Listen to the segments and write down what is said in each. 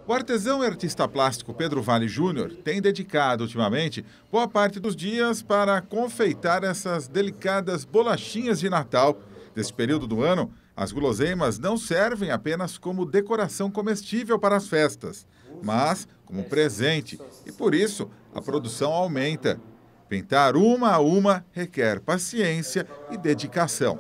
O artesão e artista plástico Pedro Vale Júnior tem dedicado ultimamente boa parte dos dias para confeitar essas delicadas bolachinhas de Natal. Nesse período do ano, as guloseimas não servem apenas como decoração comestível para as festas, mas como presente, e por isso a produção aumenta. Pintar uma a uma requer paciência e dedicação.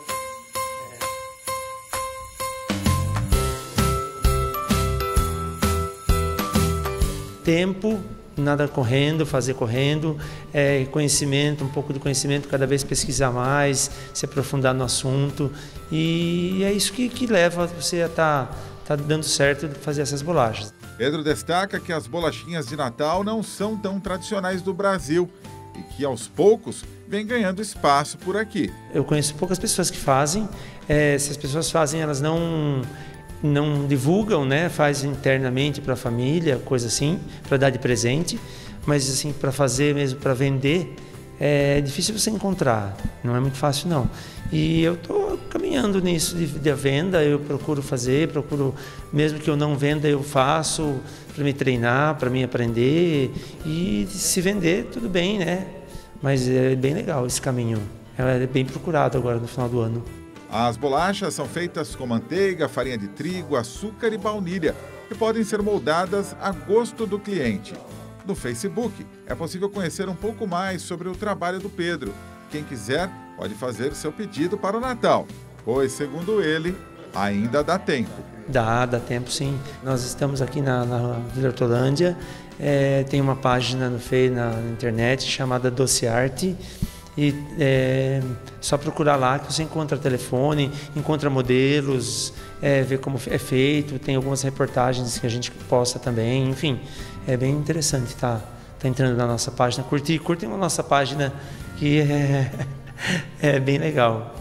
Tempo, nada correndo, fazer correndo, conhecimento, um pouco de conhecimento, cada vez pesquisar mais, se aprofundar no assunto, e é isso que leva você a tá dando certo de fazer essas bolachas. Pedro destaca que as bolachinhas de Natal não são tão tradicionais do Brasil e que aos poucos vem ganhando espaço por aqui. Eu conheço poucas pessoas que fazem, se as pessoas fazem, elas não divulgam, né? Faz internamente para a família, coisa assim, para dar de presente, mas assim, para fazer mesmo, para vender, é difícil você encontrar, não é muito fácil não. E eu estou caminhando nisso de venda, eu procuro fazer, mesmo que eu não venda, eu faço para me treinar, para me aprender, e se vender, tudo bem, né? Mas é bem legal esse caminho, é bem procurado agora no final do ano. As bolachas são feitas com manteiga, farinha de trigo, açúcar e baunilha e podem ser moldadas a gosto do cliente. No Facebook é possível conhecer um pouco mais sobre o trabalho do Pedro. Quem quiser pode fazer seu pedido para o Natal, pois, segundo ele, ainda dá tempo. Dá tempo sim. Nós estamos aqui na Vila Hortolândia, tem uma página na internet chamada Doce Arte. E só procurar lá que você encontra telefone, encontra modelos, vê como é feito, tem algumas reportagens que a gente posta também, enfim, é bem interessante tá entrando na nossa página, curtem a nossa página que é bem legal.